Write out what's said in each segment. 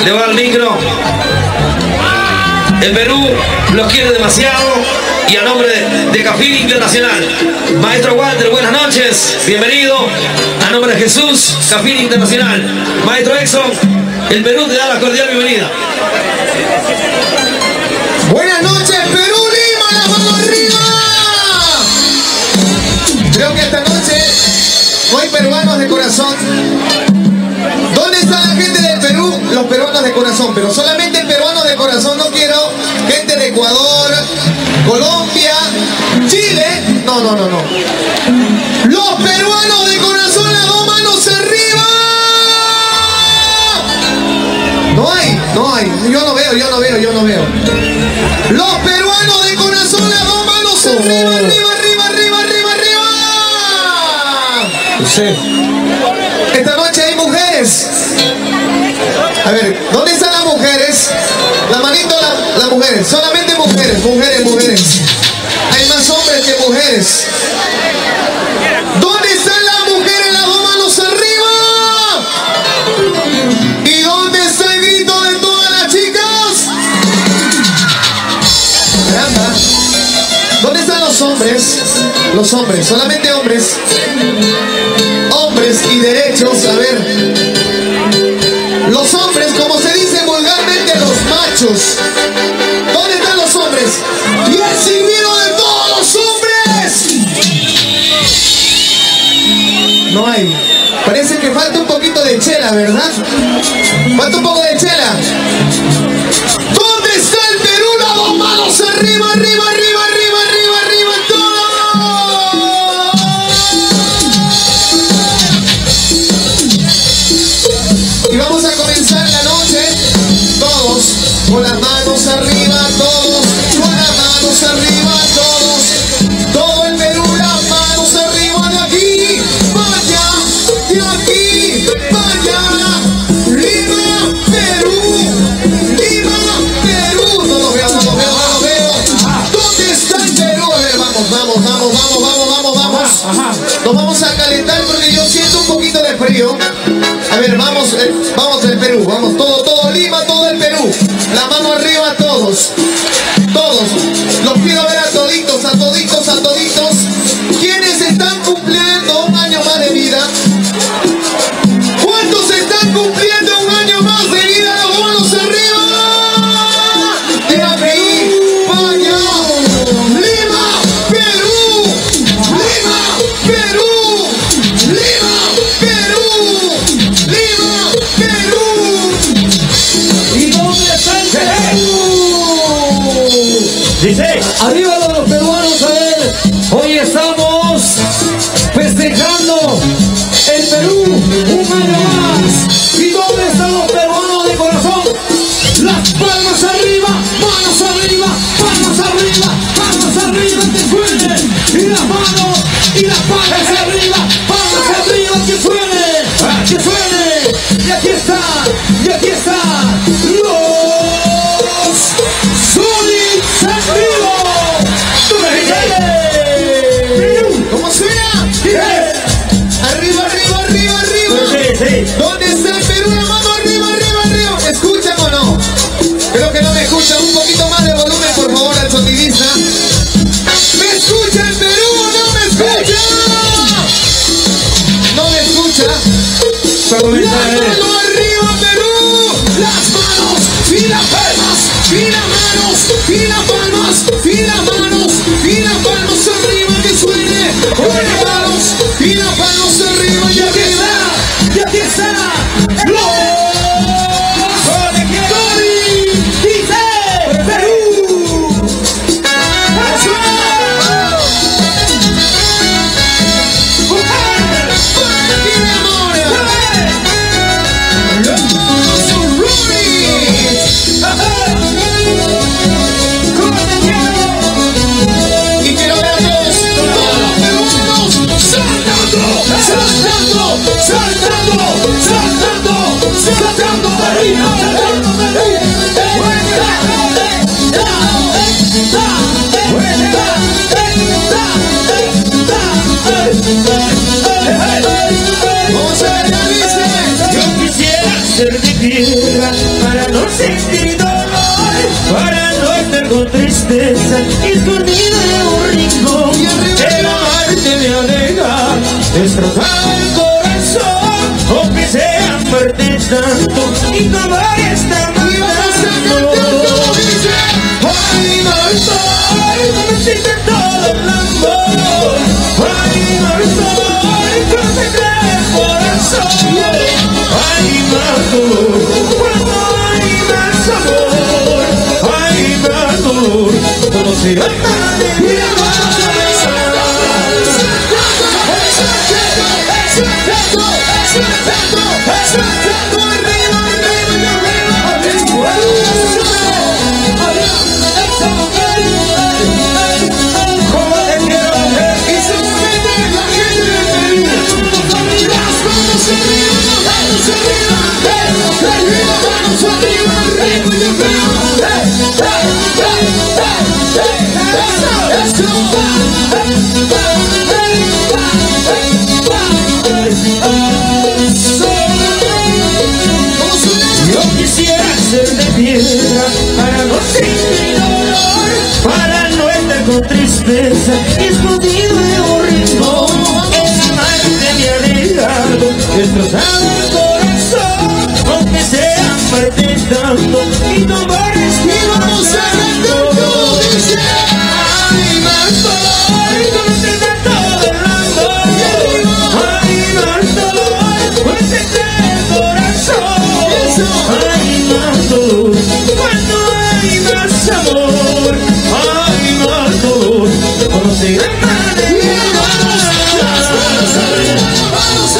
Le va al micro. El Perú los quiere demasiado. Y a nombre de Cafín Internacional, Maestro Walter, buenas noches, bienvenido. A nombre de Jesús, Cafín Internacional, Maestro Exxon, el Perú te da la cordial bienvenida. Buenas noches, Perú, Lima, la mano arriba. Creo que esta noche no hay peruanos de corazón. ¿Dónde está la gente del Perú? Los peruanos de corazón, pero solamente peruanos de corazón, no quiero gente de Ecuador, Colombia, Chile. No. Los peruanos de corazón, las dos manos arriba. No hay. Yo no veo. Los peruanos de corazón, las dos manos arriba, arriba. Sí. Esta noche hay mujeres. A ver, ¿dónde están las mujeres? La manito, las mujeres. Solamente mujeres. Hay más hombres que mujeres. ¿Dónde están las mujeres? Las dos manos arriba. ¿Y dónde está el grito de todas las chicas? Caramba. ¿Dónde están los hombres? Los hombres, solamente hombres. Hombres y derechos, a ver. Los hombres, como se dice vulgarmente, los machos. ¿Dónde están los hombres? ¡Y el silbido de todos los hombres! No hay. Parece que falta un poquito de chela, ¿verdad? Falta un poco de chela. ¿Dónde está el Perú? Las dos manos arriba. Con las manos arriba, todos, con las manos arriba, todos, todo el Perú, las manos arriba, de aquí, vaya, Lima, Perú, no lo veo, ¿dónde está el Perú? A ver, vamos, nos vamos a calentar porque yo siento un poquito de frío. A ver, vamos el Perú, vamos, todo Lima, todo el Perú. La mano arriba, todos. Los quiero ver a toditos. ¿Quiénes están cumpliendo un año más de vida? ¿Cuántos están cumpliendo un año más de vida? Las manos arriba. De aquí, vaya. Lima, Perú. ¿Y dónde está el Perú? Dice, arriba los peruanos, a ver, hoy estamos festejando el Perú un año más. ¿Y dónde están los peruanos de corazón? Las palmas arriba, que suene. Y las palmas arriba, que suene. Y aquí está, los Sonics en vivo. ¿Cómo suena? Arriba. Sí. ¿Dónde está el Perú? La mano arriba. ¿Me escuchan o no? Creo que no me escuchan. Un poquito más de volumen, por favor, al sonidista. ¿Me escucha el Perú o no me escucha? ¿No me escucha? La mano arriba, Perú. Las manos y las palmas. Arriba, que suene. Con las manos y las palmas arriba. Y aquí está. Los Sonics dice Perú. Los Sonics. piedra para no sentir dolor, para no estar con tristeza escondida en un rincón. El amarte me alegra, destrozado el corazón, aunque sea amarte tanto y tu amor está matando. Ay, no estoy, no me siento todo blanco. Ay, no estoy, no se cree el corazón. Ay, más dolor, cuando hay más amor. Ay, más dolor, todo será tan de mi amor. Yo quisiera ser de piedra para no sentir dolor, para no estar con tristeza escondido en un rincón. El amante me ha dejado destrozado el corazón, aunque sea parte tanto y no va respirando. Ay, más dolor, cuando se da todo el mundo. Ay, más dolor, cuando se cae el corazón. Ay, más dolor, cuando hay más amor. Ay, más dolor, cuando se gana de mi amor. Vamos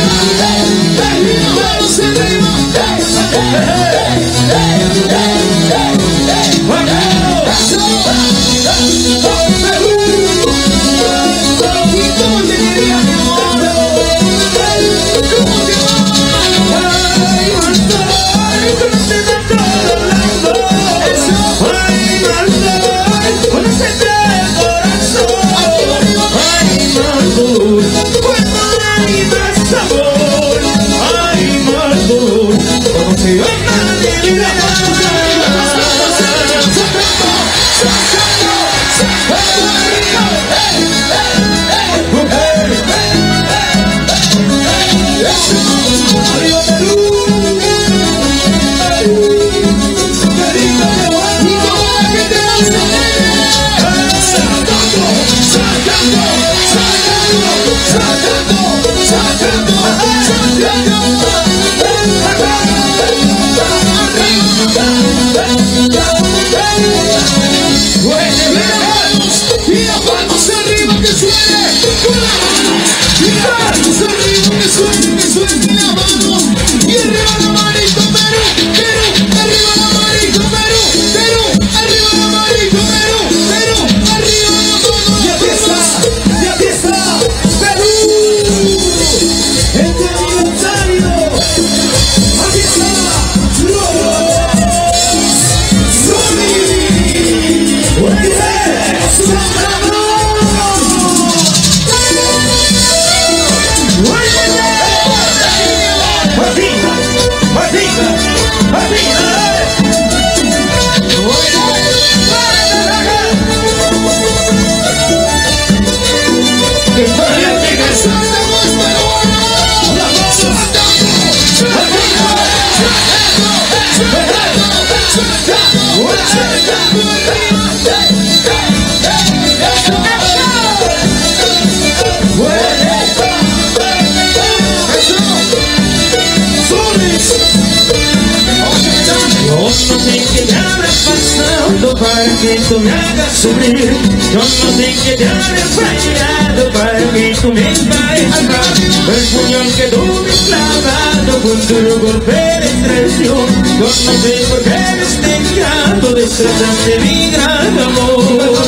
para que tú me hagas sufrir. Yo no sé qué te habrá fallado para que tú me vayas. El puñal que tú me has clavado fue un duro golpe de traición. Yo no sé por qué me has dejado destrozarte mi gran amor.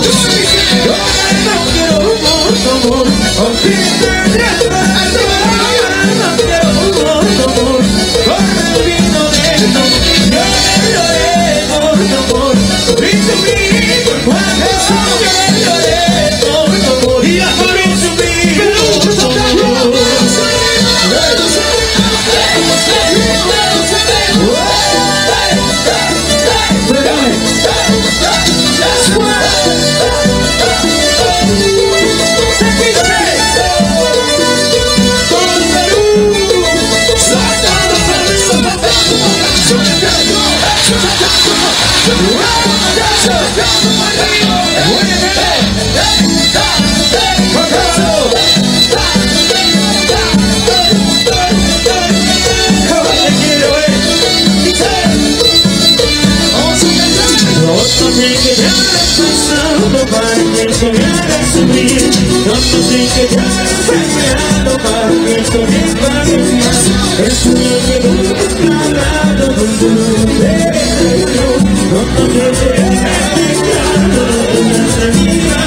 Yo no quiero tu amor, aunque te tendrás no quiero tu amor. Por el vino de tu yo lloré por tu amor. Whoa! todo para que esto me haga sufrir. No sé que ya he creado para que esto me pague más. Es un que nunca ha hablado con tu mujer. No sé que he creado una vida.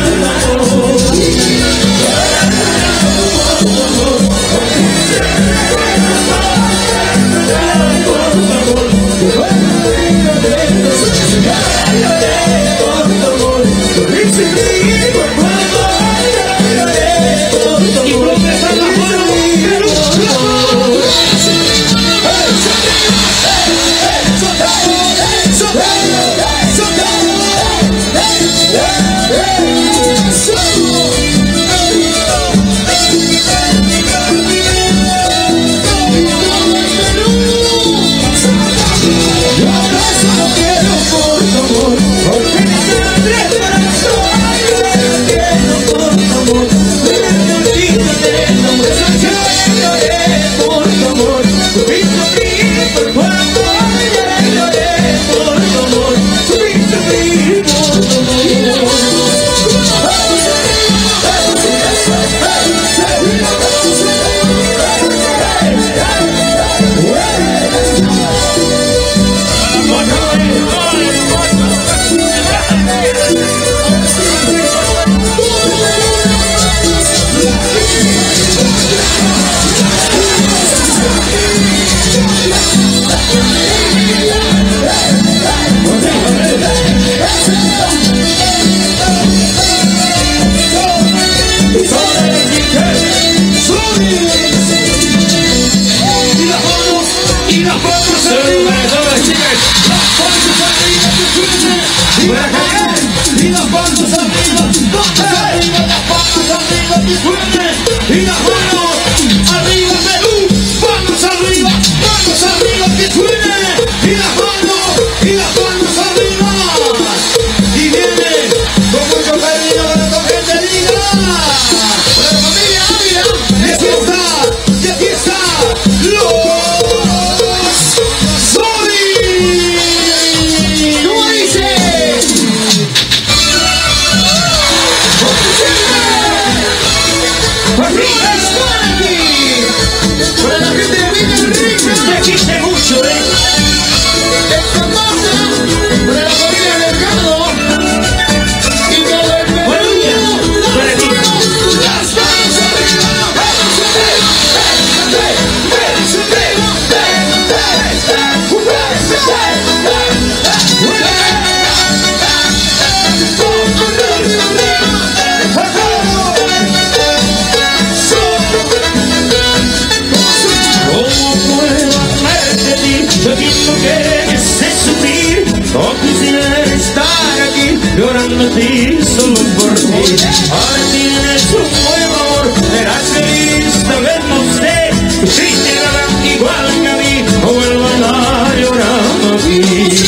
Llorando a ti, solo por ti. Ahora tienes un nuevo amor, serás feliz, sabemos de si te darán igual que a mí, o vuelvan a llorar aquí.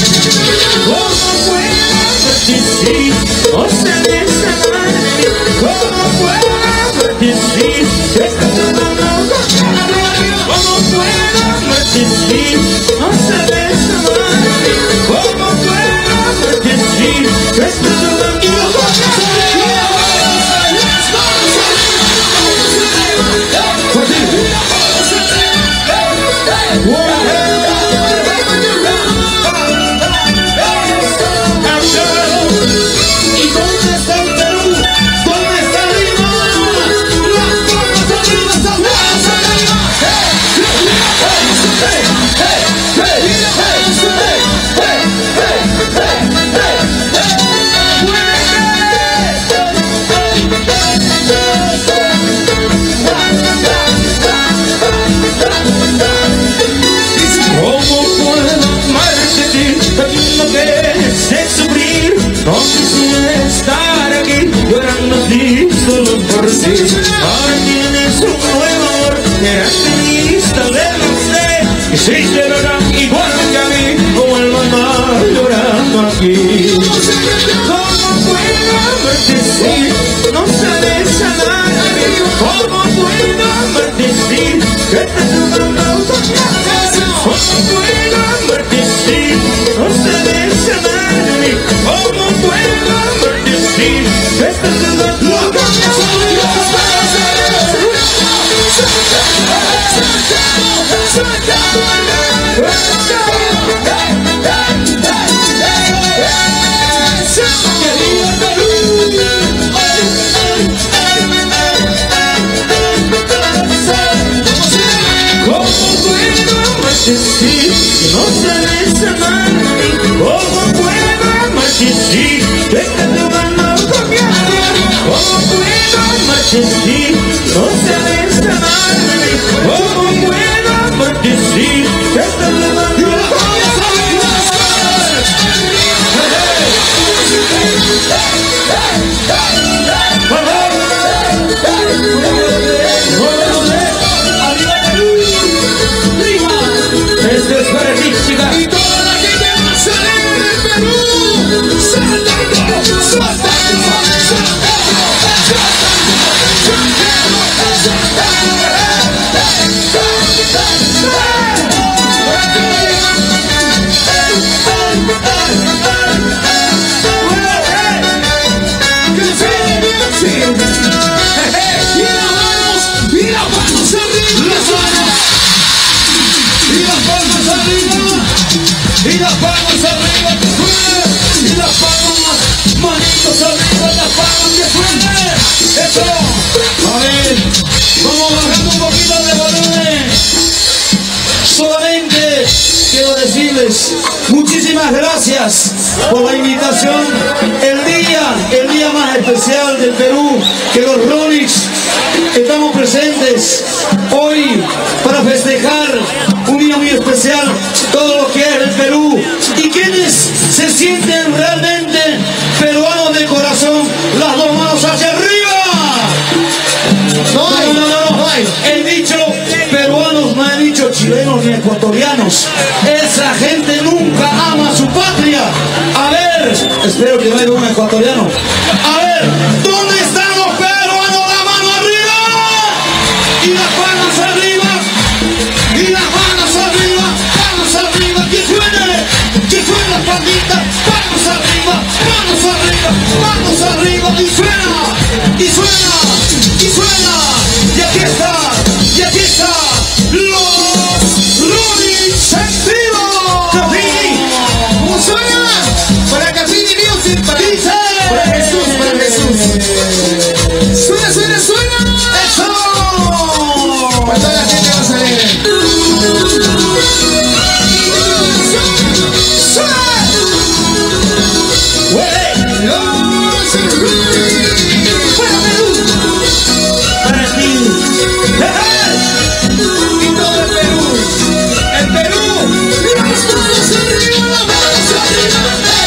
¿Cómo puedo partir o se desamarme? ¿Cómo puedo partir que estás amando? ¿Cómo puedo partir o se desamarme? ¿Cómo puedo partir que estás amando? Solo por ti, ahora tienes un nuevo amor, serás feliz, sabemos de que si te verán igual que a mí, o vuelvan a llorar aquí. ¿Cómo puedo amarte si no sabes amarme? ¿Cómo puedo amarte si que te amando? ¿Cómo puedo amarte si no sabes amarme? ¿Cómo puedo amarte si no sabes amarme. ¿Cómo puedo amarte si te estás tomando conmigo? ¿Cómo puedo amarte si no sabes amarme? ¿Cómo puedo amarte si te estás tomando conmigo? Esto es para ti, chica. Y toda la gente más alegre del Perú. Saltando, saltando, Y las palmas arriba que suene, y las palmas, manitos arriba, las palmas que suene. Eso, a ver, vamos bajando un poquito de volumen. Solamente quiero decirles muchísimas gracias por la invitación. El día más especial del Perú, que los Rolix estamos presentes hoy para festejar un día muy especial, todo lo que es el Perú. Y quienes se sienten realmente peruanos de corazón, las dos manos hacia arriba. No, he dicho peruanos, no he dicho chilenos ni ecuatorianos. Esa gente nunca ama su patria. A ver, espero que no haya un ecuatoriano. A ver, ¿dónde están los peruanos? La mano arriba y las manos arriba y las manos arriba, que suene la pandita, manos arriba, y suena, y suena, y suena, y aquí está, los Rolix en vivo. Cafini, ¿cómo suena? Para Cafini Music, para Jesús, Suena, suena, suena. ¡eso! Para toda la gente más alegre. Para ti. Y todo el Perú. El Perú. Y las manos arriba, las manos arriba.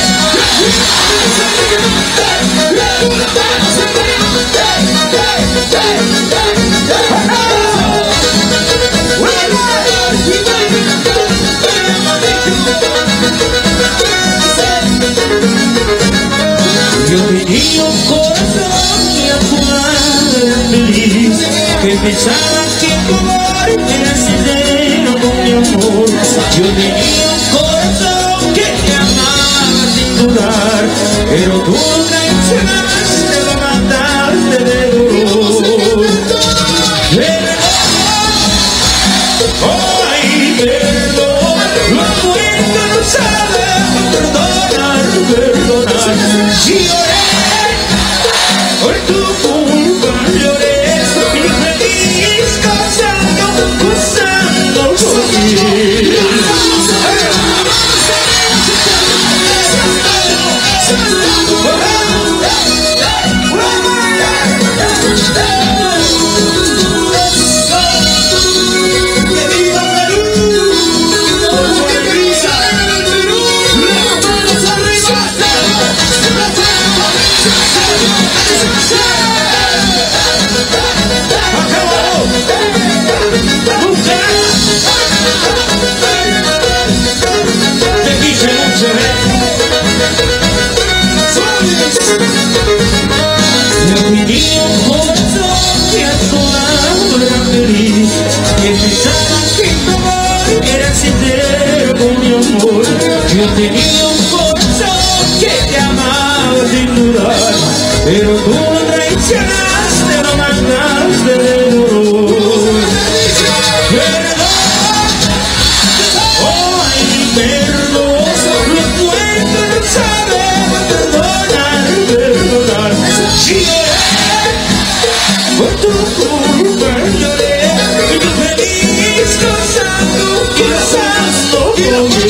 Yo tenía un corazón que a tu lado era feliz, que pensaba que tu amor era sincero con mi amor. Yo tenía un corazón que te amaba sin dudar, pero tú lo traicionaste, lo mataste de dolor. Ay, perdón, lo muerto no sabe perdonar. Si lloré, por tu culpa lloré, y feliz gozando conmigo. Yo tenía un corazón que te amaba sin dudar, pero tú lo traicionaste, lo mandaste de dolor. Perdón, ay, perdón, los muertos no saben perdonar. Si lloré, por tu culpa lloré, y tú feliz gozando conmigo.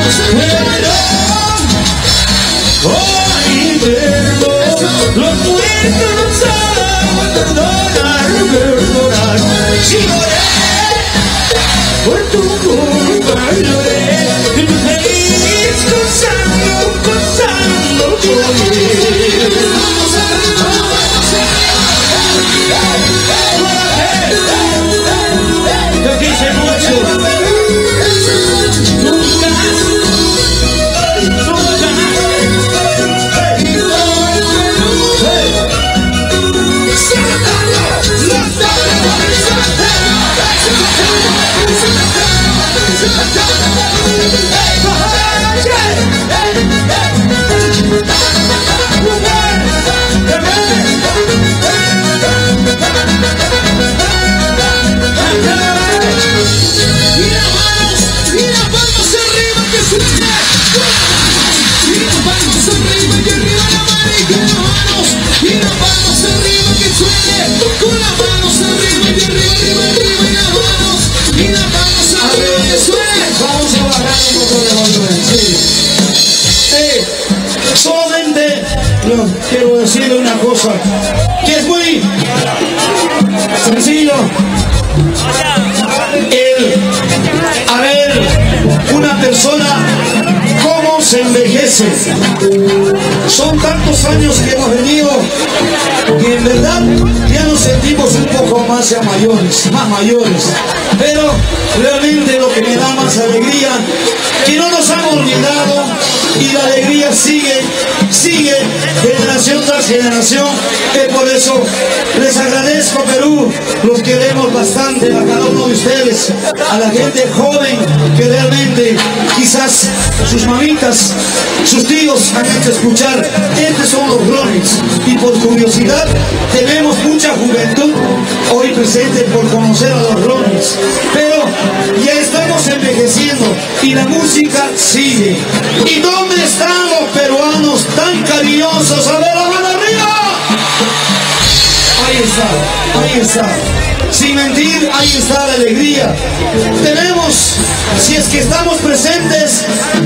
Ay, perdón, los muertos no saben perdonar. Si lloré, por tu culpa lloré, y me feliz gozando con él. Yo quise mucho. Solamente quiero decirle una cosa que es muy sencillo: el a ver una persona cómo se envejece. Son tantos años que hemos venido y en verdad ya nos sentimos un poco más ya más mayores, pero realmente lo que me da más alegría que no nos han olvidado y la alegría sigue generación tras generación. Por eso les agradezco, Perú, los queremos bastante a cada uno de ustedes, a la gente joven que realmente quizás sus mamitas, sus tíos han hecho escuchar. Estos son los Ronnies y por curiosidad tenemos mucha juventud hoy presente por conocer a los Ronnies, pero ya estamos envejeciendo y la música sigue. ¿Y dónde están los peruanos tan cariñosos? A ver, la mano arriba. Ahí está. Sin mentir, ahí está la alegría. Tenemos, si es que estamos presentes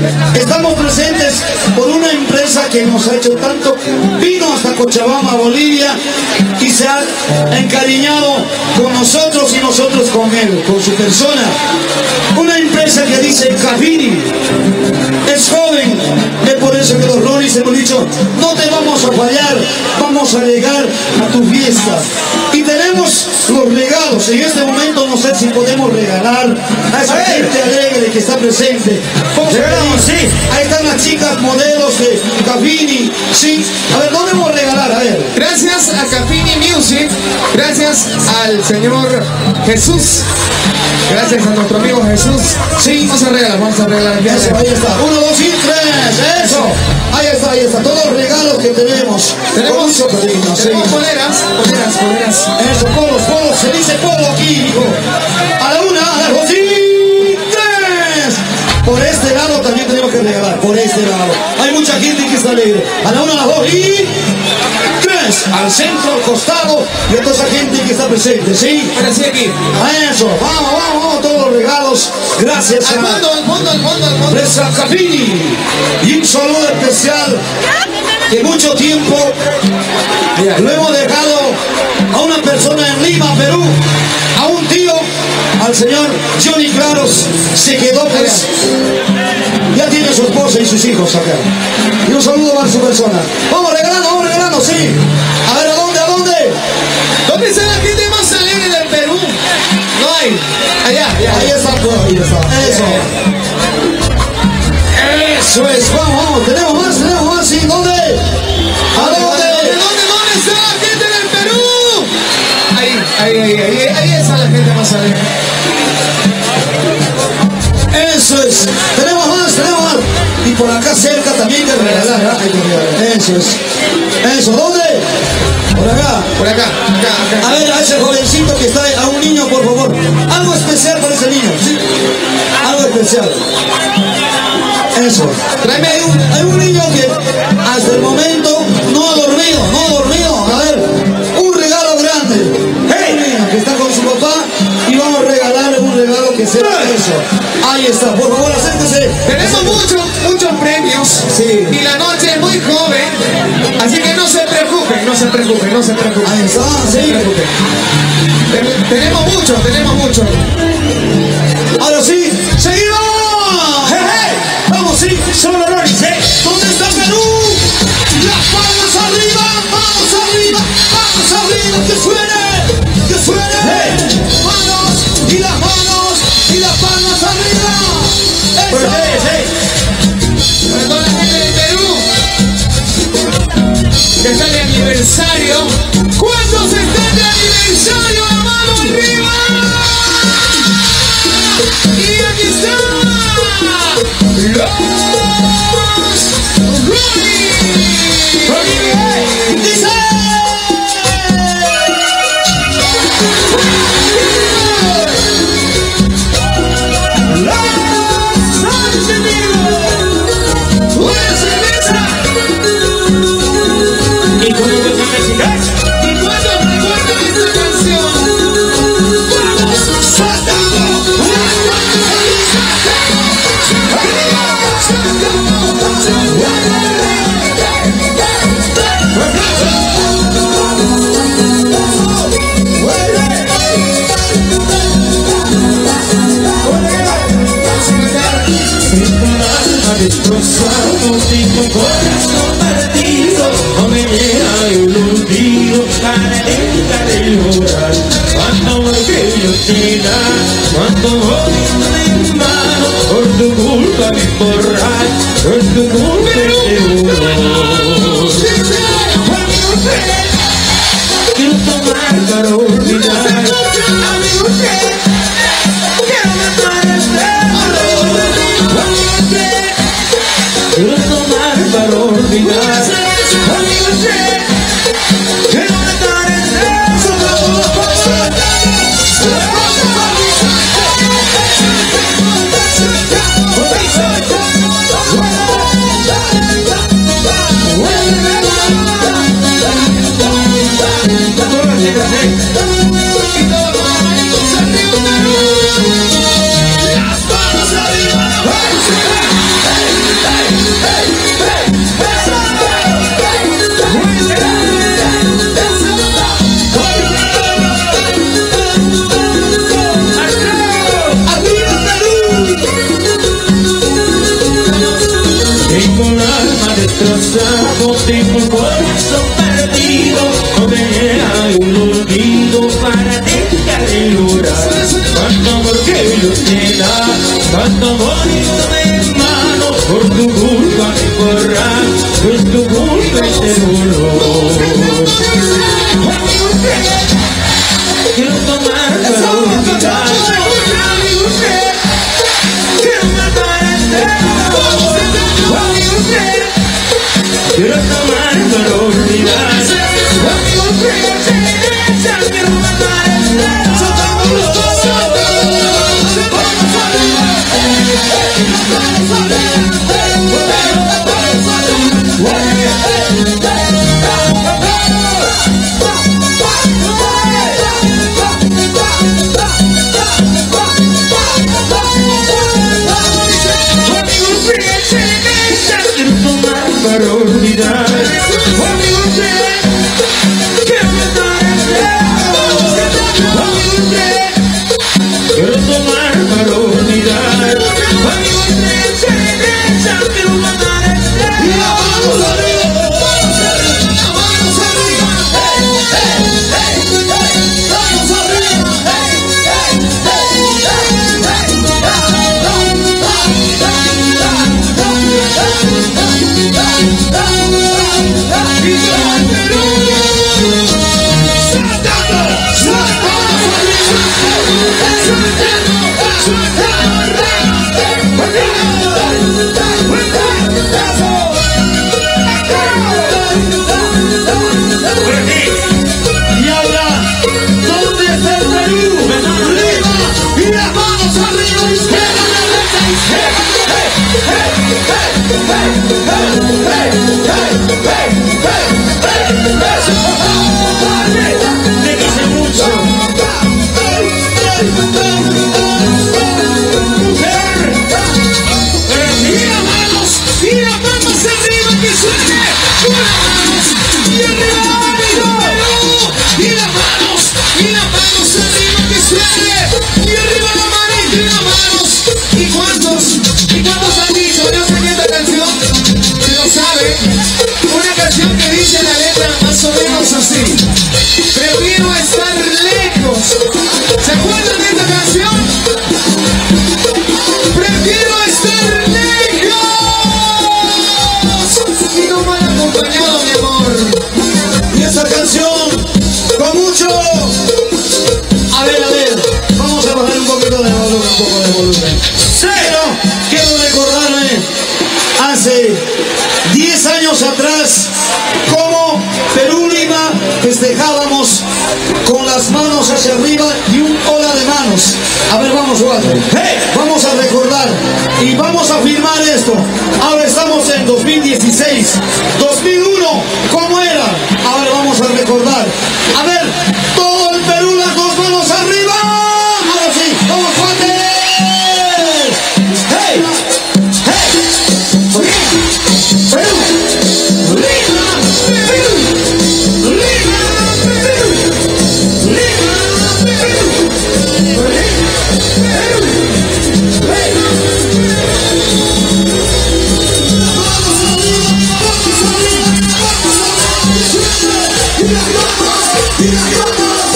por una empresa que nos ha hecho tanto, vino hasta Cochabamba, Bolivia, y se ha encariñado con nosotros y nosotros con él, con su persona. Una empresa que dice Cafini, es joven, es por eso que los Ronnies hemos dicho, no te vamos a fallar, vamos a llegar a tu fiesta. Y tenemos los regalos. En este momento no sé si podemos regalar a esa gente alegre que está presente. Sí. Ahí están las chicas modelos de Cafini. Sí. A ver, ¿dónde vamos a regalar? A ver. Gracias a Cafini Music, gracias al señor Jesús, gracias a nuestro amigo Jesús. Sí, vamos a regalar. Eso, ahí está. 1, 2 y 3. Eso. Ahí está. Todos los regalos que tenemos. Tenemos mucho cariño. Tenemos poleras. Eso, polos. Se dice polo aquí, hijo. A la 1, a las 2 y 3. Por este lado también tenemos que regalar. Por este lado. Hay mucha gente que está alegre. A la 1, a las 2 y 3. Al centro, al costado. Y a toda esa gente que está presente, ¿sí? Ahora sí, aquí. A eso. Vamos. Todos los regalos. Gracias al fondo. Presa Cafini. Y un saludo especial. Que mucho tiempo lo hemos dejado a una persona en Lima, Perú, a un tío, al señor Johnny Claros, se quedó pues, ya tiene su esposa y sus hijos acá. Y un saludo a su persona. Vamos regalando, sí. A ver, ¿a dónde? ¿Dónde está la gente más alegre del Perú? No hay. Allá. Ahí está. Eso es, vamos, tenemos más, ¿sí? ¿Dónde? ¿A dónde? ¿Dónde está la gente del Perú? Ahí está la gente más alegre. Eso es, tenemos más. Y por acá cerca también que regalar. Eso, ¿dónde? Por acá. A ver, a ese jovencito que está ahí, a un niño, por favor. Algo especial para ese niño, ¿sí? Algo especial. Eso. Tráeme Hay un niño que hasta el momento no ha dormido. A ver, un regalo grande. Hey, niño que está con su papá y vamos a regalarle un regalo que que ser eso. Ahí está, por favor, acérquese. Tenemos muchos premios. Sí. Y la noche es muy joven. Así que no se preocupen, no se preocupen, no se preocupen. Ahí está, No se sí. preocupen. Tenemos mucho. Ahora sí, seguimos. Vamos, sí, solo Loris, ¿Dónde está Perú? Las palmas arriba, vamos arriba, que suene, manos y las palmas arriba. Eso. Para toda la gente de Perú, que está de aniversario. ¿Cuántos están de aniversario? La mano arriba. Y aquí está. Los Rolling. Dice. Y como vuelvan a llegar, ¿Y cuántos recuerdan esta canción? ¡Vamos! con alma destrozado, tengo corazón partido, no me llega el olvido para dejar de llorar. Cuánto amor que yo te da, cuánto bonito de mano, por tu culpa me borrar, por tu culpa te borro. Quiero tomar para olvidar. Quiero tomar para olvidar. Quiero matar destrozado, tengo el corazón perdido, no me llega un olvido para dejar de llorar. Cuánto amor que yo te da, cuánto bonito de mano, por tu culpa me borrar, por tu culpa este dolor. Quiero tomar para olvidar. Quiero matar quiero tomar para olvidar. Quiero matar para olvidar. Quiero tomar para olvidar. Quiero matar y ahora, ¿dónde está el Perú? ¡Arriba! ¡Y las manos arriba! ¡Izquierda, derecha, izquierda! Me dice mucho. disfruten. Quiero recordarme hace 10 años atrás como Perú-Lima festejábamos con las manos hacia arriba y un hola de manos. A ver, vamos, Walter. Vamos a recordar y vamos a firmar esto. Ahora estamos en 2016. 2001, ¿cómo era? Ahora vamos a recordar. A ver, todo el Perú, las dos manos arriba. Ahora sí, vamos, Walter. ¡Hey! ¡Hey! ¡Perú! ¡Lima! ¡Perú! ¡Lima! ¡Perú! ¡Lima! ¡Perú! ¡Lima! ¡Perú!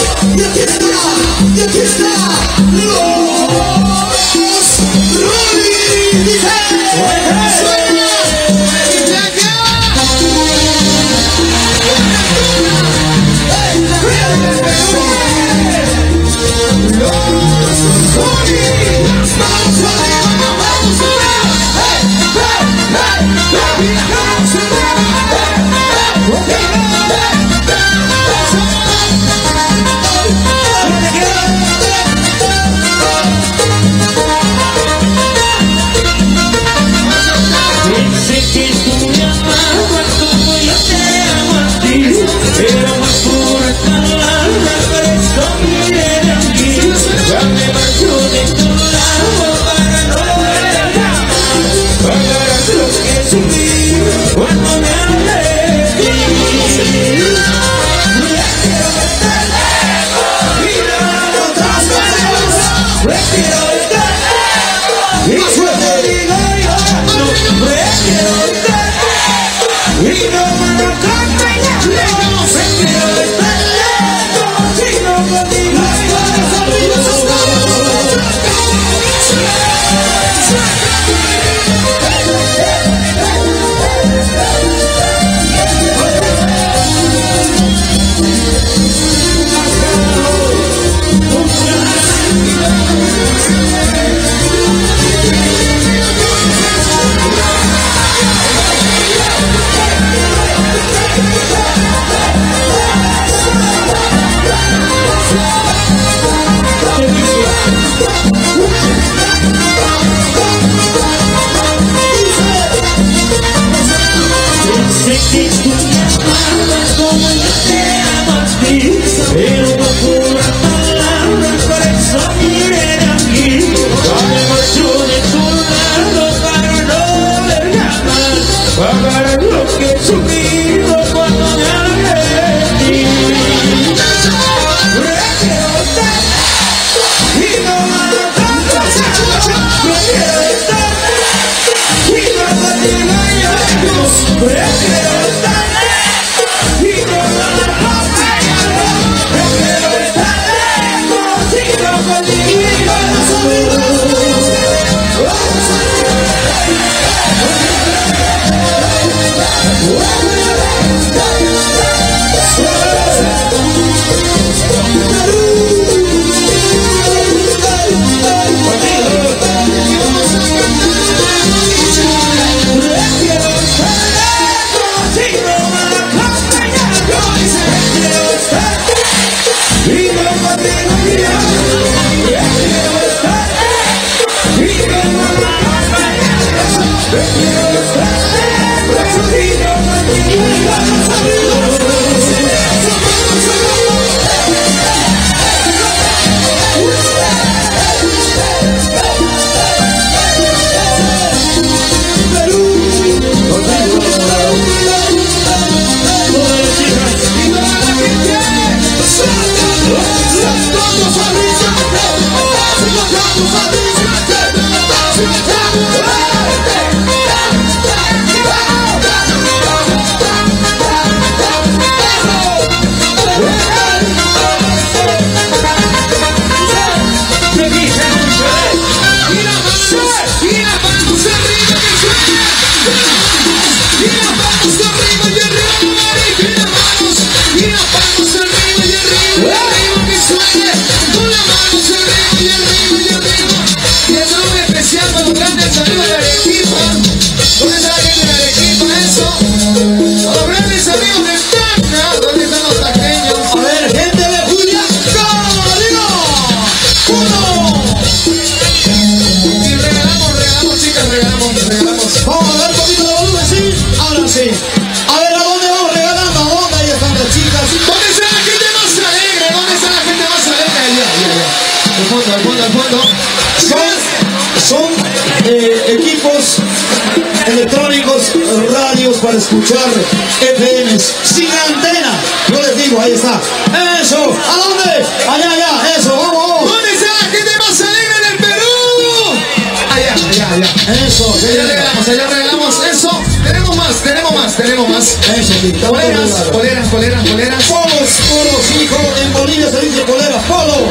Son equipos electrónicos, radios para escuchar FMs sin antena. Yo les digo, ahí está. Eso, ¿a dónde? Allá, allá, eso, vamos. ¿Dónde está la gente más alegre del Perú? Allá, allá, allá. Eso, Allá regalamos eso. Tenemos más. Eso, sí. Poleras. Polos, hijo, en Bolivia se dice polera, polo.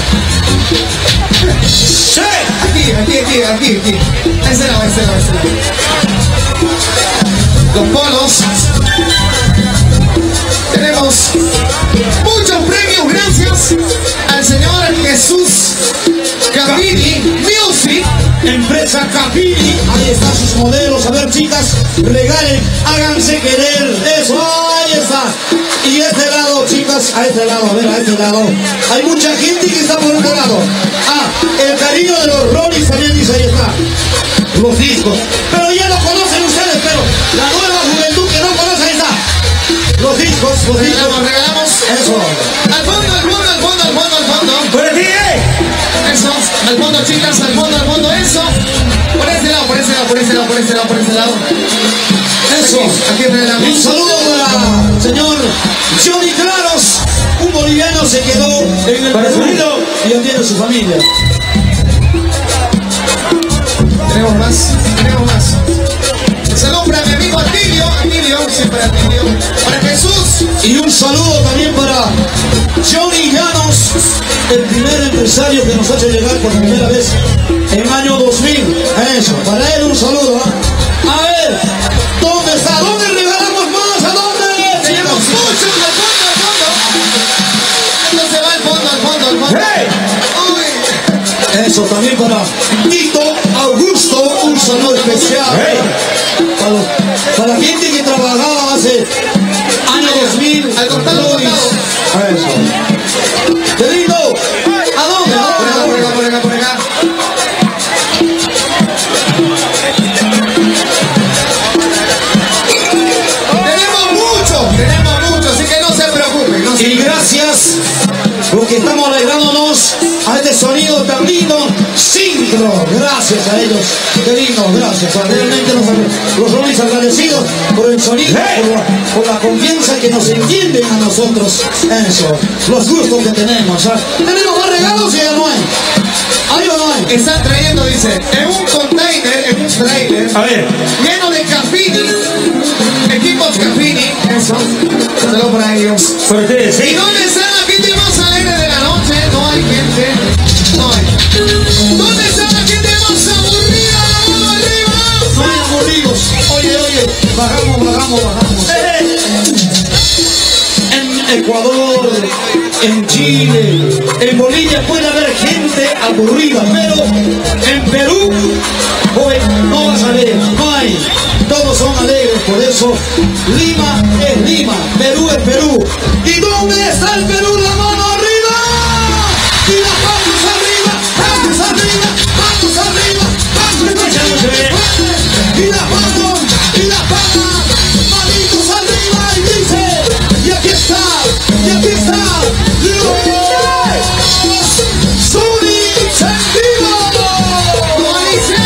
Sí. Aquí. Ese lado. Los polos. Tenemos muchos premios gracias al señor Jesús Capini Music. Empresa Capini, ahí están sus modelos. A ver, chicas, regalen, háganse querer. Eso, ahí está. Y este lado, chicas, a este lado, a ver, a este lado. Hay mucha gente que está por este lado. Ah, el cariño de los Rollins también dice, ahí está. Los discos. Pero ya lo conocen ustedes, pero la nueva juventud que no conoce, ahí está. Los discos. Regalamos. Eso. Al fondo. ¡Por aquí, Eso. Al fondo, chicas, al fondo. Eso. Por ese lado. Eso. Aquí regalamos. Un saludo para el señor Johnny Claros. Un boliviano se quedó en el Perú y ya tiene su familia. Tenemos más. Saludos para mi amigo Atilio, siempre Atilio. Para Jesús. Y un saludo también para Johnny Llanos, el primer empresario que nos ha hecho llegar por primera vez en año 2000. Eso, para él un saludo. A ver, ¿dónde está? ¿Dónde regalamos más? ¿A dónde? Tenemos muchos al fondo. No se va al fondo. ¡Hey! Uy. Eso también para Tito Augusto, un saludo especial para la gente que trabajaba hace año 2000. Al costado. Eso. ¡Qué lindo! ¿A dónde? Por acá. Tenemos mucho, así que no se preocupen. Y gracias porque estamos alegrándonos a este sonido tan lindo, Sincro. Gracias a ellos, qué lindo, gracias. Realmente los somos agradecidos por el sonido, por la confianza que nos entienden a nosotros. Eso, los gustos que tenemos. ¿Tenemos más regalos y ya no hay? ¿Hay o no hay? Están trayendo, dice, en un container, en un trailer, A ver, lleno de Capini, equipos Capini, eso. Saludos para ellos. por ustedes, ¿Y dónde está la gente más alegre de la noche? No hay gente. ¿Dónde está la gente más aburrida? ¡La mano arriba! No hay aburridos. Oye, bajamos. En Ecuador, en Chile, en Bolivia puede haber gente aburrida, pero en Perú, hoy no vas a ver, no hay. Todos son alegres, por eso Lima es Lima, Perú es Perú. ¿Y dónde está el Perú? La mano arriba. Y las manos arriba, manos arriba, manos arriba, manos arriba. Y las manos, manitos arriba y dice, y aquí está, los Sonics en vivo. ¡Como dice!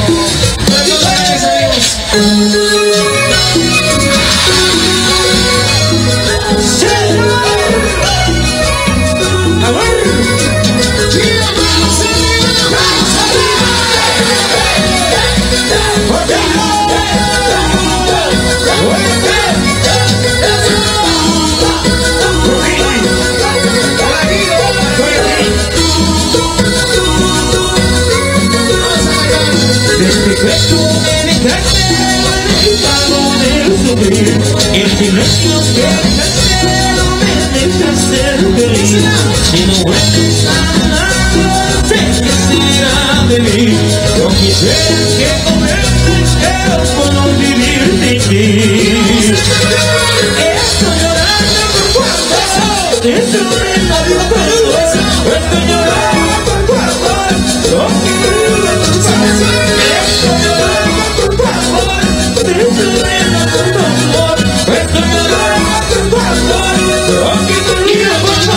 El silencio que dejaste no me deja ser feliz. Si no vuelves a hablar, sé que será de mí. Yo quisiera que converses, pero puedo vivir sin ti. Estoy llorando por cuando estoy llorando por cuando estoy llorando por cuando lo que quiero es tu paz. Estoy llorando por cuando estoy llorando por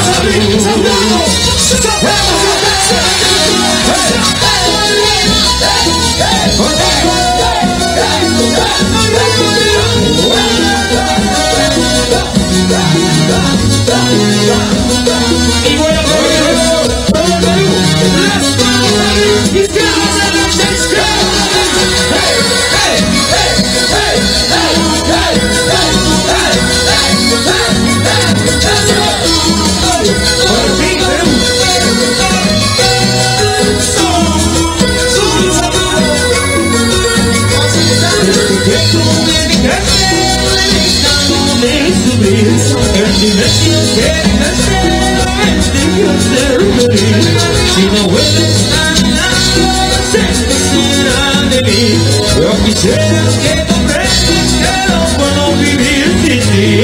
¡Vamos! Si no vuelves a nada, sé que será de mí. Yo quisiera que comprendas que no puedo vivir sin ti.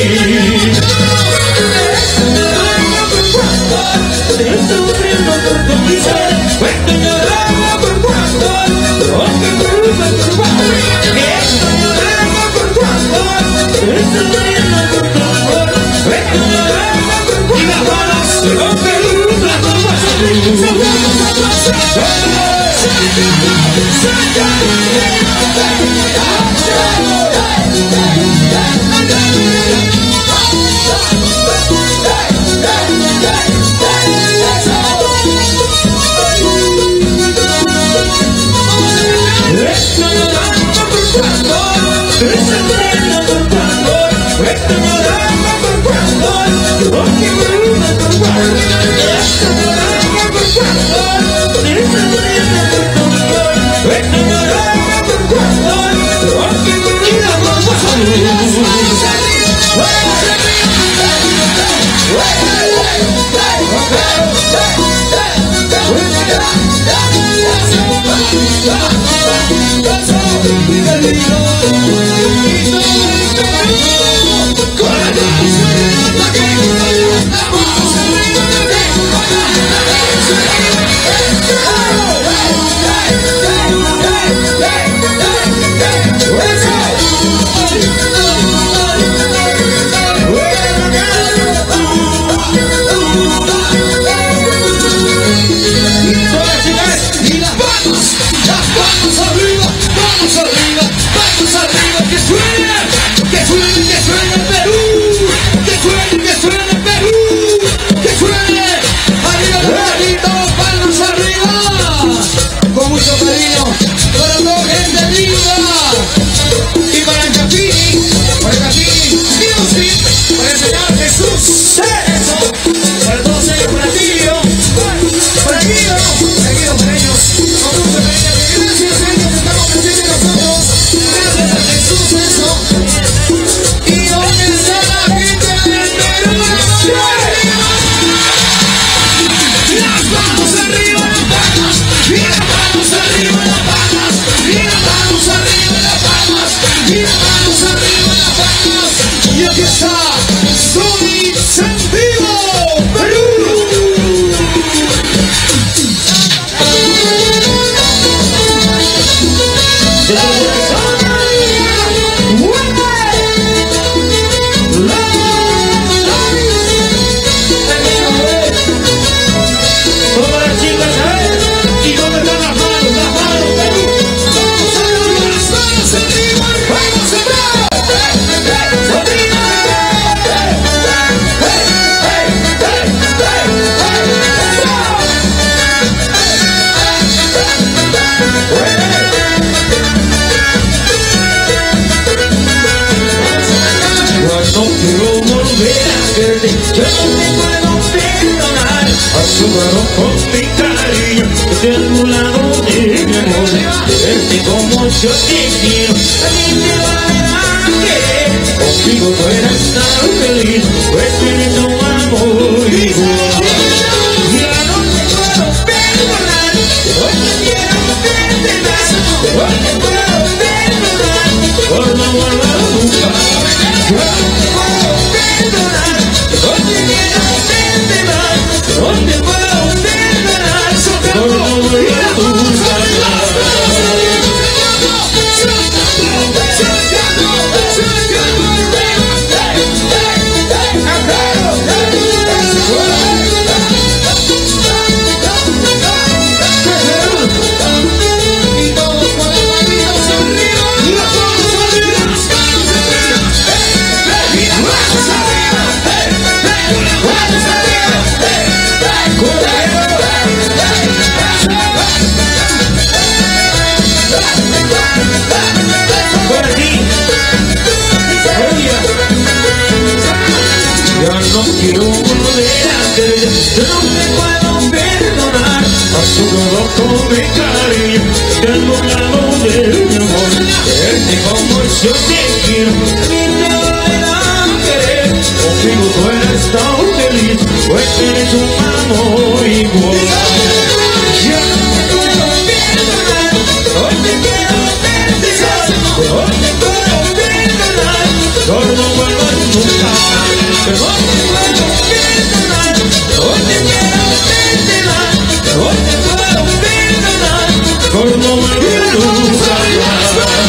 Estoy sufriendo por tu amistad, estoy llorando por tu amor, porque me gusta tu amor. Estoy llorando por tu amor, estoy sufriendo por tu amor, estoy llorando por tu amor. Y las manos se rompen. Con mi cariño, de algún lado de mi amor, verte como yo te quiero, también te va a querer. Contigo tú eres tan feliz, pues tienes un amor igual. Ya no te puedo perdonar, hoy te quiero perdonar, hoy te puedo perdonar, por no guardar nunca. Ya no te puedo perdonar, hoy te quiero perdonar, hoy te puedo. Quiero volver a querer, yo no me puedo perdonar. Azúcar con mi cariño, de algún lado de mi amor, verte como yo te quiero, también te voy a querer. Contigo tú eres estado feliz, pues tienes un amor igual. Yo no te puedo perdonar, hoy te quiero perdonar, hoy te puedo perdonar, no vuelvas nunca más. Hoy te puedo perdonar, hoy te quiero perdonar, hoy te puedo perdonar, no vuelvas nunca más.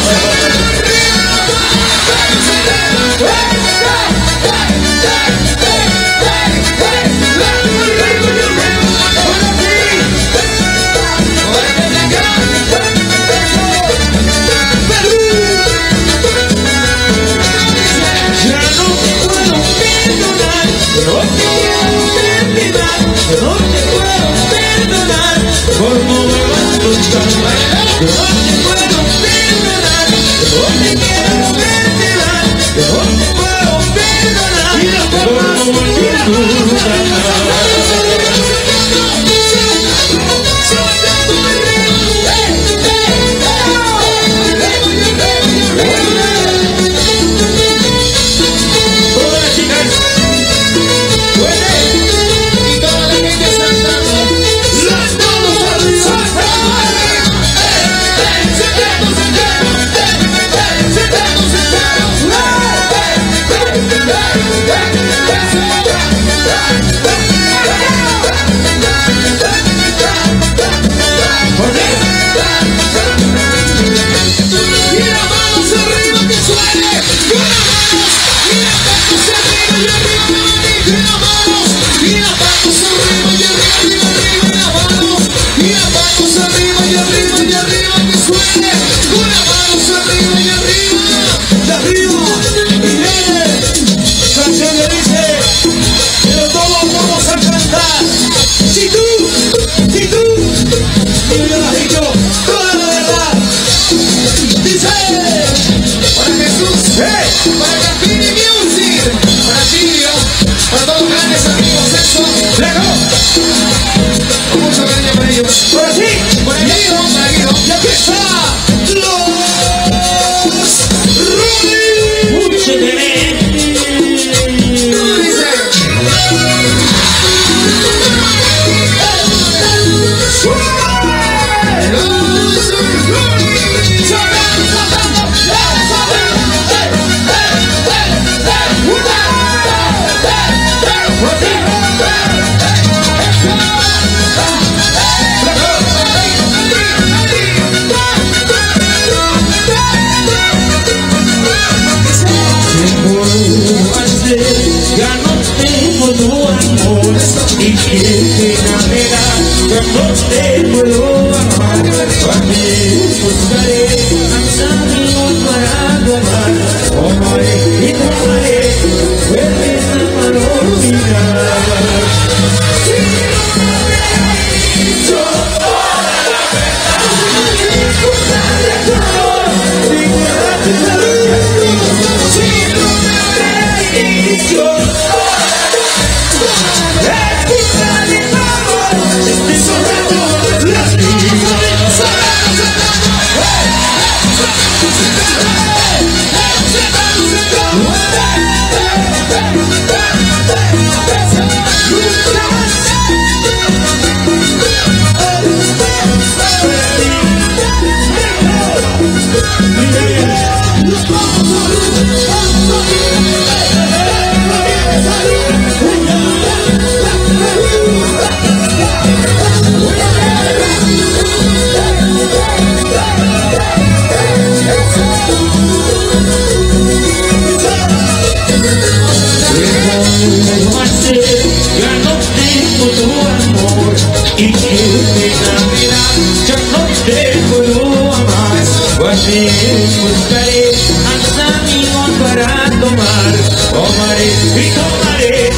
Buscaré a mis amigos para tomar, tomaré y tomaré,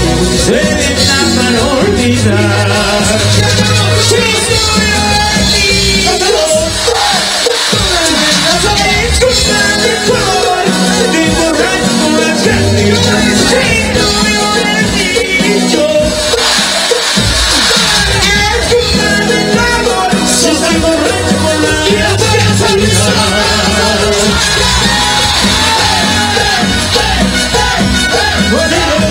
suelen para olvidar. Bueno,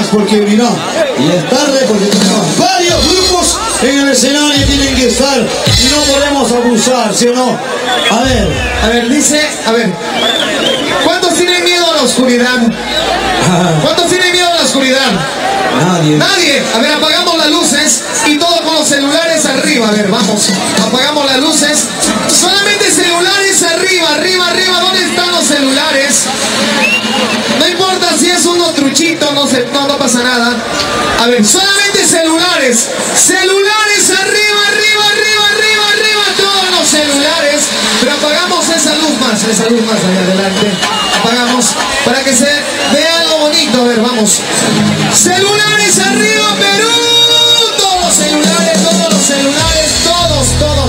más, porque mira, y es tarde porque tenemos varios grupos en el escenario y tienen que estar y no podemos abusar, ¿sí o no? A ver, dice, ¿cuántos tienen miedo a la oscuridad? ¿Cuántos tienen miedo a la oscuridad? Nadie. Nadie. A ver, apagamos las luces y todos con los celulares arriba. A ver, vamos. Apagamos las luces. Solamente celulares arriba, arriba, arriba. ¿Dónde están los celulares? No importa si es uno truchito, no pasa nada. A ver, solamente celulares. Celulares arriba, arriba, arriba, arriba, arriba. Todos los celulares. Pero apagamos esa luz más allá adelante. Apagamos para que se vea algo bonito. A ver, vamos. Celulares arriba, Perú. Todos los celulares, todos.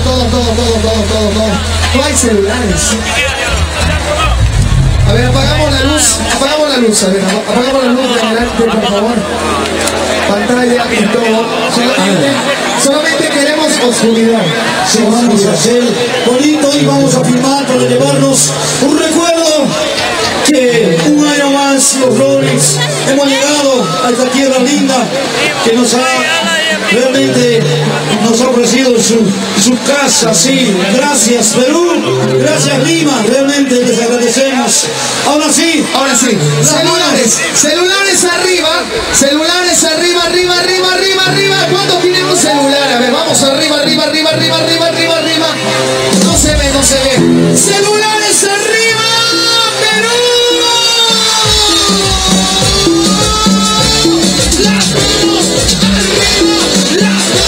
No hay celulares. A ver, apagamos la luz. A ver, apagamos la luz de adelante, por favor. Pantalla y todo. Solamente queremos oscuridad. Sí, vamos a hacer bonito y vamos a filmar para llevarnos un recuerdo que un año más los Rollins hemos llegado a esta tierra linda que nos ha realmente ofrecido su casa. Sí, gracias Perú, gracias Lima, realmente les agradecemos. Ahora sí, celulares arriba, arriba. ¿Cuántos tienen un celular? A ver, vamos arriba. No se ve. Celulares arriba, Perú. Las manos arriba,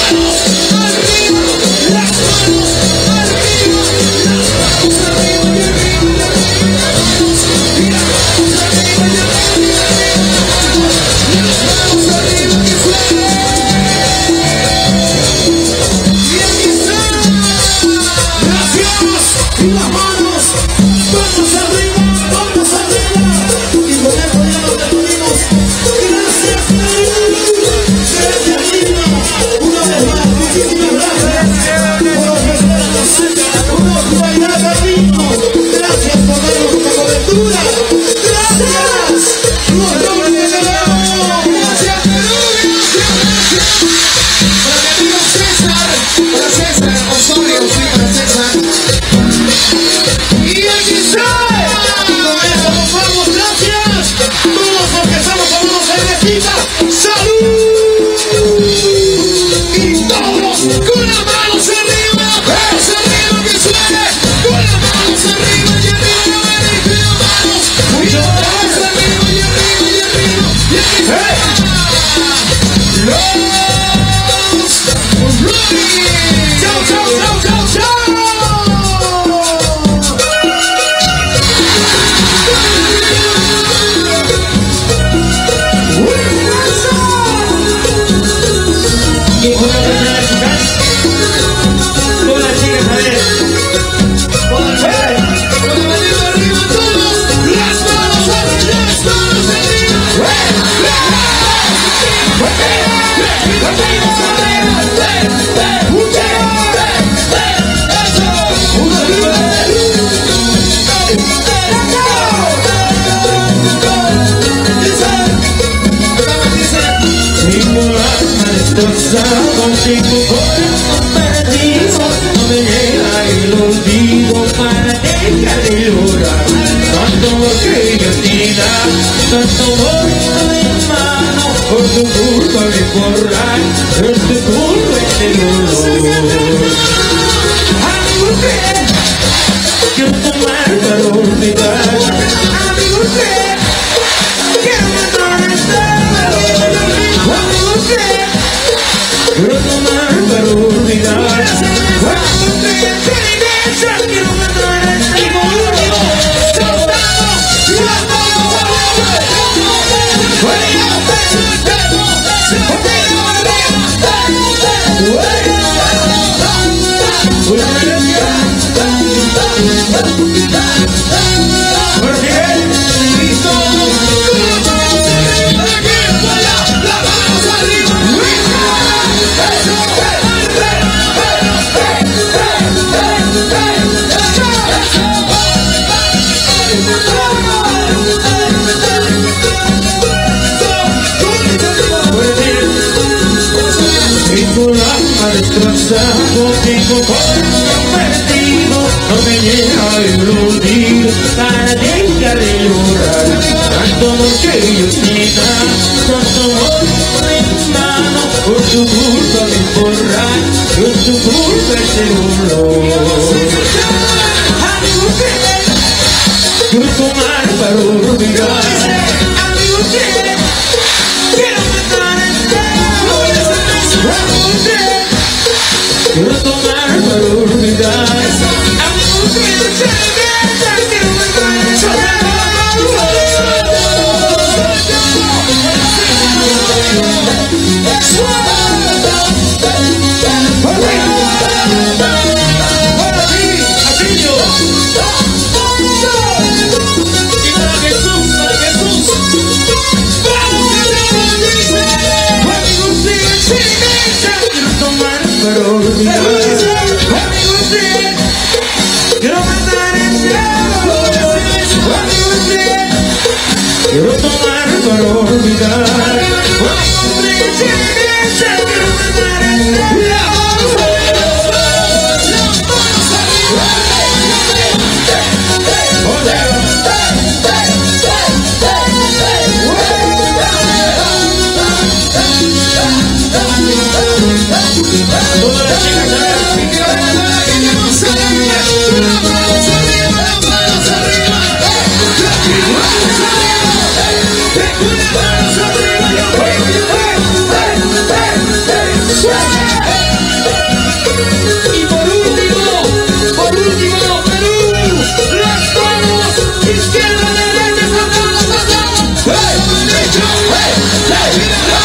Contigo corazón perdido, no me llega el olvido para dejar de llorar. Tanto amor que yo te da, tanto amor en mi mano, por tu culpa me borrar, por tu culpa este dolor. Amigo usted, quiero tomar para olvidar. Amigo usted, quiero matar esta dolor. Amigo usted, quiero tomar para olvidar. Cuando te interesa, quiero matar a este dolor. Porque listo. tengo el alma destrozado, tengo corazón perdido, no me llega el olvido para dejar de llorar. Tanto amor que yo tenía, tanto amor de mi mano, por tu culpa me borrar, por tu culpa ese dolor. Quiero tomar para olvidar, amigo, quiero matar el cielo. Quiero tomar para olvidar, amigo, quiero matar el cielo. Quiero matar el cielo, quiero tomar para olvidar. Izquierda, derecha,